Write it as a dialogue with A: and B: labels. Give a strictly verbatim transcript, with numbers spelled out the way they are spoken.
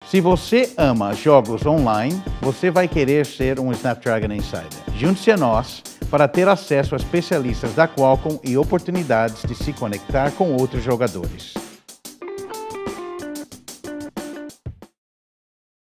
A: Se você ama jogos online, você vai querer ser um Snapdragon Insider. Junte-se a nós para ter acesso a especialistas da Qualcomm e oportunidades de se conectar com outros jogadores.